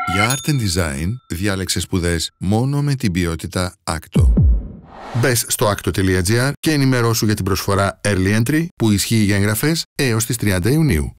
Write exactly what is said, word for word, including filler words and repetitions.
Για Art and Design διάλεξε σπουδές μόνο με την ποιότητα άκτο. Μπες στο άκτο τελεία τζι άρ και ενημερώσου για την προσφορά Early Entry που ισχύει για εγγραφές έως τις τριάντα Ιουνίου.